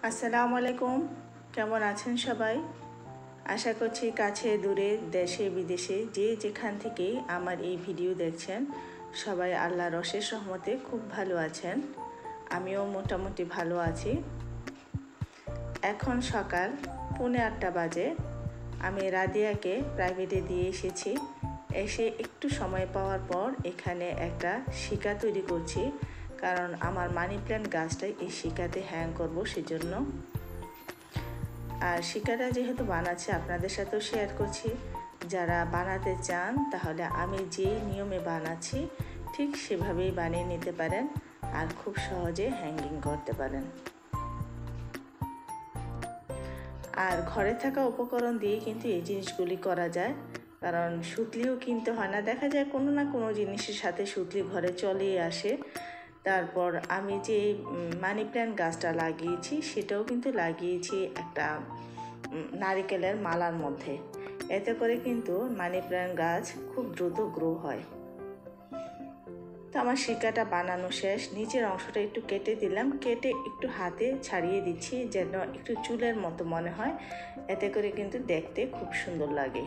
আসসালামু আলাইকুম, কেমন আছেন সবাই? আশা করছি কাছে দূরে দেশে বিদেশে যে যেখান থেকেই আমার এই ভিডিও দেখছেন সবাই আল্লাহর অশেষ রহমতে খুব ভালো আছেন। আমিও মোটামুটি ভালো আছি। এখন সকাল 8:45 বাজে। আমি রাদিয়াকে প্রাইভেটে দিয়ে এসেছি। এসে একটু সময় পাওয়ার পর এখানে একটা শিকা তৈরি করছি, কারণ আমার মানি প্ল্যান্ট গাছটাই এই শিকাতে হ্যাং করব সেজন্য। আর শিকাটা যেহেতু বানাচ্ছে আপনাদের সাথেও শেয়ার করছি। যারা বানাতে চান তাহলে আমি যেই নিয়মে বানাচ্ছি ঠিক সেভাবেই বানিয়ে নিতে পারেন আর খুব সহজে হ্যাঙ্গিং করতে পারেন। আর ঘরে থাকা উপকরণ দিয়ে কিন্তু এই জিনিসগুলি করা যায়, কারণ সুতলিও কিনতে হয় না। দেখা যায় কোনো না কোনো জিনিসের সাথে সুতলি ঘরে চলেই আসে। তারপর আমি যে মানি প্ল্যান্ট গাছটা লাগিয়েছি সেটাও কিন্তু লাগিয়েছি একটা নারিকেলের মালার মধ্যে। এতে করে কিন্তু মানি প্ল্যান্ট গাছ খুব দ্রুত গ্রো হয়। তো আমার শিকাটা বানানো শেষ। নিচের অংশটা একটু কেটে দিলাম, কেটে একটু হাতে ছাড়িয়ে দিচ্ছি যেন একটু চুলের মতো মনে হয়। এতে করে কিন্তু দেখতে খুব সুন্দর লাগে।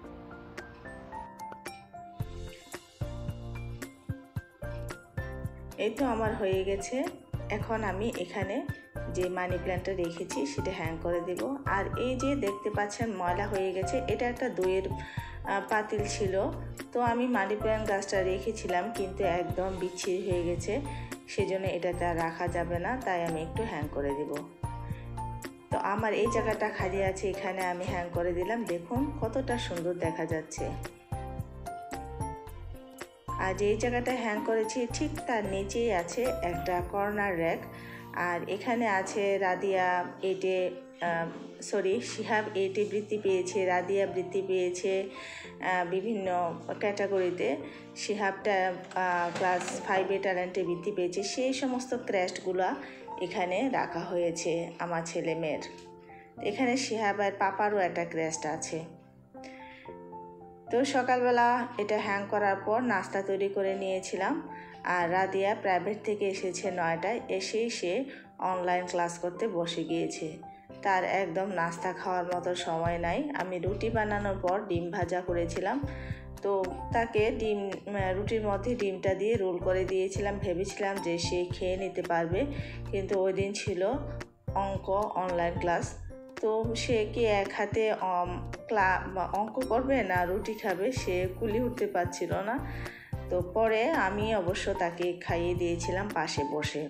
এই তো আমার হয়ে গেছে। এখন আমি এখানে যে মানি প্ল্যান্টটা রেখেছি সেটা হ্যাং করে দেব। আর এই যে দেখতে পাচ্ছেন ময়লা হয়ে গেছে, এটা একটা দইয়ের পাতিল ছিল। তো আমি মানি প্ল্যান্ট গাছটা রেখেছিলাম কিন্তু একদম বিচ্ছিরি হয়ে গেছে, সেজন্য এটাতে আর রাখা যাবে না, তাই আমি একটু হ্যাং করে দেব। তো আমার এই জায়গাটা খালি আছে, এখানে আমি হ্যাং করে দিলাম। দেখুন কতটা সুন্দর দেখা যাচ্ছে। আর যেই জায়গাটা হ্যাং করেছি ঠিক তার নিচেই আছে একটা কর্নার র্যাক। আর এখানে আছে রাদিয়া 8-এ শিহাব 8-এ বৃত্তি পেয়েছে, রাদিয়া বৃত্তি পেয়েছে বিভিন্ন ক্যাটাগরিতে। শিহাবটা ক্লাস 5-এ ট্যালেন্টে বৃত্তি পেয়েছে। সেই সমস্ত ক্রেস্টগুলো এখানে রাখা হয়েছে আমার ছেলে মেয়ের। এখানে শিহাবের পাপারও একটা ক্রেস্ট আছে। তো সকালবেলা এটা হ্যাং করার পর নাস্তা তৈরি করে নিয়েছিলাম। আর রাদিয়া প্রাইভেট থেকে এসেছে 9টায়, এসেই সে অনলাইন ক্লাস করতে বসে গিয়েছে। তার একদম নাস্তা খাওয়ার মতো সময় নাই। আমি রুটি বানানোর পর ডিম ভাজা করেছিলাম, তো তাকে রুটির মধ্যে ডিমটা দিয়ে রোল করে দিয়েছিলাম। ভেবেছিলাম যে সে খেয়ে নিতে পারবে, কিন্তু ওই দিন ছিল অঙ্ক অনলাইন ক্লাস। তো সে কি এক হাতে অঙ্ক করবে না রুটি খাবে, সে কুলি উঠতে পারছিল না। তো পরে আমি অবশ্য তাকে খাইয়ে দিয়েছিলাম পাশে বসে।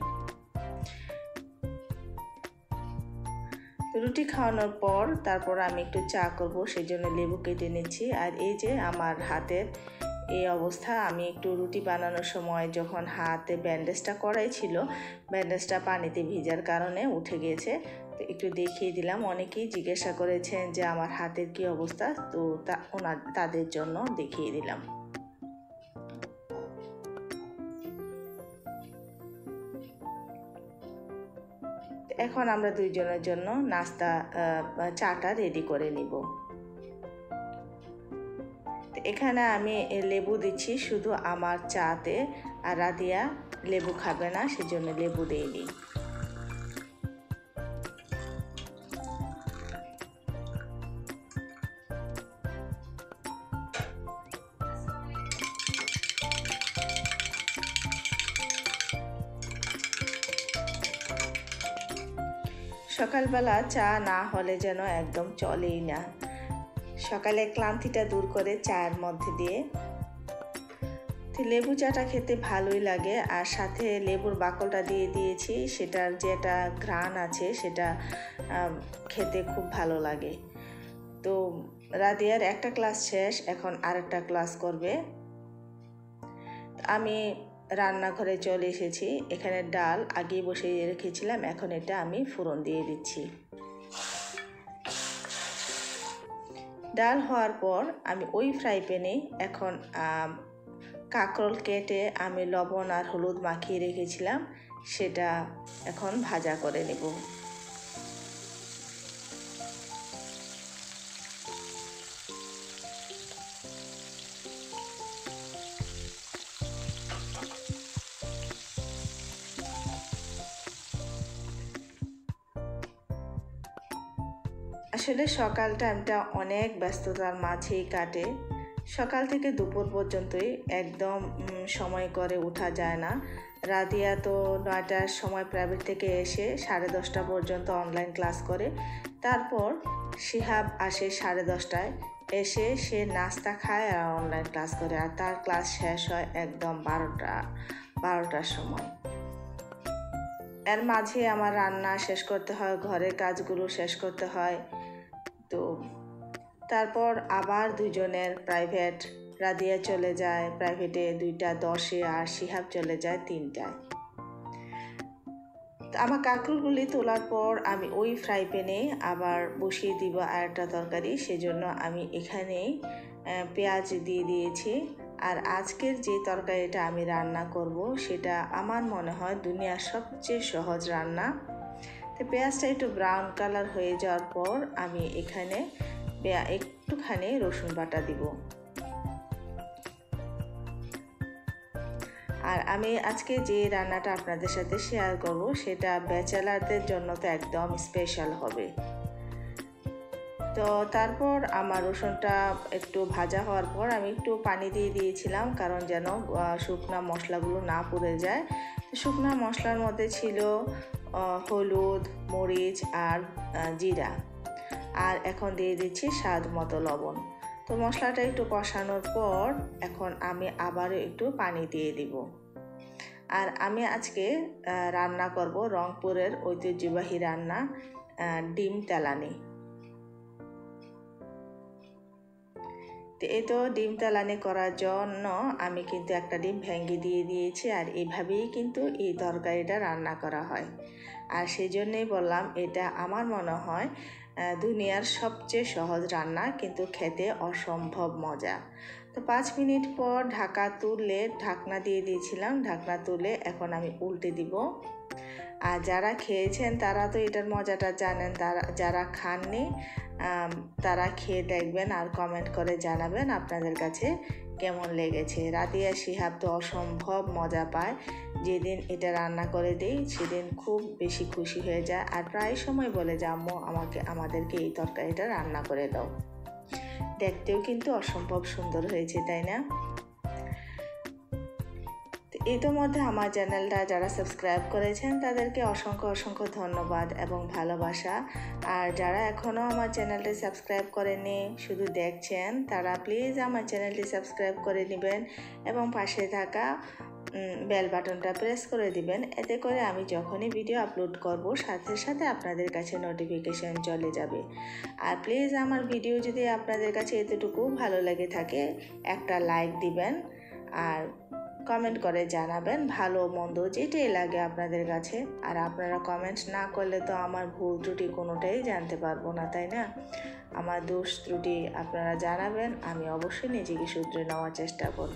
রুটি খাওয়ানোর পর তারপর আমি একটু চা করব, সেই জন্য লেবু কেটে নিচ্ছি। আর এই যে আমার হাতের এই অবস্থা। আমি একটু রুটি বানানোর সময় যখন হাতে ব্যান্ডেজটা করাই ছিল, ব্যান্ডেজটা পানিতে ভিজার কারণে উঠে গিয়েছে। তো একটু দেখিয়ে দিলাম। অনেকেই জিজ্ঞাসা করেছেন যে আমার হাতের কি অবস্থা, তো তাদের জন্য দেখিয়ে দিলাম। এখন আমরা দুইজনের জন্য নাস্তা চাটা রেডি করে নিব। এখানে আমি লেবু দিচ্ছি শুধু আমার চাতে, আর রাদিয়া লেবু খাবে না, সেজন্য লেবু দেইনি। সকালবেলা চা না হলে যেন একদম চলেই না। সকালে ক্লান্তিটা দূর করে চায়ের মধ্যে দিয়ে। তো লেবু চাটা খেতে ভালোই লাগে, আর সাথে লেবুর বাকলটা দিয়ে দিয়েছি। সেটার যে একটা ঘ্রাণ আছে সেটা খেতে খুব ভালো লাগে। তো রাদিয়ার একটা ক্লাস শেষ, এখন আরেকটা ক্লাস করবে। আমি রান্নাঘরে চলে এসেছি। এখানে ডাল আগে বসিয়ে রেখেছিলাম, এখন এটা আমি ফোড়ন দিয়ে দিচ্ছি। ডাল হওয়ার পর আমি ওই ফ্রাই প্যানে এখন কাঁকরোল কেটে আমি লবণ আর হলুদ মাখিয়ে রেখেছিলাম, সেটা এখন ভাজা করে নেব। আসলে সকাল টাইমটা অনেক ব্যস্ততার মাঝেই কাটে। সকাল থেকে দুপুর পর্যন্তই একদম সময় করে ওঠা যায় না। রাদিয়া তো 9টার সময় প্রাইভেট থেকে এসে 10:30 পর্যন্ত অনলাইন ক্লাস করে। তারপর শিহাব আসে 10:30টায়, এসে সে নাস্তা খায় আর অনলাইন ক্লাস করে, আর তার ক্লাস শেষ হয় একদম 12টার সময়। এর মাঝে আমার রান্না শেষ করতে হয়, ঘরের কাজগুলো শেষ করতে হয়। তো তারপর আবার দুজনের প্রাইভেট, রাদিয়া চলে যায় প্রাইভেটে 2:10 আর শিহাব চলে যায় 3টায়। আমার কাঁকরোলগুলি তোলার পর আমি ওই ফ্রাই প্যানে আবার বসিয়ে দিব আরেকটা তরকারি, সেজন্য আমি এখানেই পেঁয়াজ দিয়ে দিয়েছি। আর আজকের যে তরকারিটা আমি রান্না করব সেটা আমার মনে হয় দুনিয়ার সবচেয়ে সহজ রান্না। তো পেঁয়াজটা একটু ব্রাউন কালার হয়ে যাওয়ার পর আমি এখানে একটুখানি রসুন বাটা দিব। আর আমি আজকে যে রান্নাটা আপনাদের সাথে শেয়ার করব সেটা ব্যাচেলারদের জন্য তো একদম স্পেশাল হবে। তো তারপর আমার রসুনটা একটু ভাজা হওয়ার পর আমি একটু পানি দিয়ে দিয়েছিলাম, কারণ যেন শুকনো মশলাগুলো না পুড়ে যায়। শুকনো মশলার মধ্যে ছিল হলুদ, মরিচ আর জিরা, আর এখন দিয়ে দিচ্ছি স্বাদ মতো লবণ। তো মশলাটা একটু কষানোর পর এখন আমি আবারও একটু পানি দিয়ে দিব। আর আমি আজকে রান্না করব রংপুরের ঐতিহ্যবাহী রান্না ডিম তেলানি। এই তো ডিম তেলানি করার জন্য আমি কিন্তু একটা ডিম ভেঙে দিয়ে দিয়েছি, আর এইভাবেই কিন্তু এই তরকারিটা রান্না করা হয়। আর সেই জন্যই বললাম এটা আমার মনে হয় দুনিয়ার সবচেয়ে সহজ রান্না, কিন্তু খেতে অসম্ভব মজা। তো 5 মিনিট পর ঢাকনা দিয়ে দিয়েছিলাম, ঢাকনা তুলে এখন আমি উল্টে দিব। আর যারা খেয়েছেন তারা তো এটার মজাটা জানেন, যারা খাননি তারা খেয়ে দেখবেন আর কমেন্ট করে জানাবেন আপনাদের কাছে কেমন লেগেছে। রাদিয়া শিহাব তো অসম্ভব মজা পায়, যেদিন এটা রান্না করে দিই সেদিন খুব বেশি খুশি হয়ে যায়, আর প্রায় সময় বলে যে আম্মু আমাদেরকে এই তরকারিটা রান্না করে দাও। দেখতেও কিন্তু অসম্ভব সুন্দর হয়েছে, তাই না? ইতিমধ্যে আমার চ্যানেলটা যারা সাবস্ক্রাইব করেছেন তাদেরকে অসংখ্য ধন্যবাদ এবং ভালোবাসা। আর যারা এখনও আমার চ্যানেলটি সাবস্ক্রাইব করেননি, শুধু দেখছেন, তারা প্লিজ আমার চ্যানেলটি সাবস্ক্রাইব করে নেবেন এবং পাশে থাকা বেল বাটনটা প্রেস করে দিবেন। এতে করে আমি যখনই ভিডিও আপলোড করব সাথে সাথে আপনাদের কাছে নোটিফিকেশন চলে যাবে। আর প্লিজ আমার ভিডিও যদি আপনাদের কাছে এতটুকু ভালো লেগে থাকে একটা লাইক দিবেন আর কমেন্ট করে জানাবেন ভালো মন্দ যেটাই লাগে আপনাদের কাছে। আর আপনারা কমেন্ট না করলে তো আমার ভুল ত্রুটি কোনোটাই জানতে পারবো না, তাই না? আমার দোষ ত্রুটি আপনারা জানাবেন, আমি অবশ্যই নিজেকে শুধরে নেওয়ার চেষ্টা করব।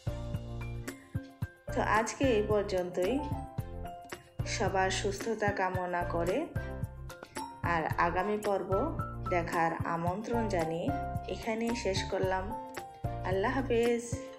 তো আজকে এই পর্যন্তই, সবার সুস্থতা কামনা করে আর আগামী পর্ব দেখার আমন্ত্রণ জানিয়ে এখানেই শেষ করলাম। আল্লাহ হাফেজ।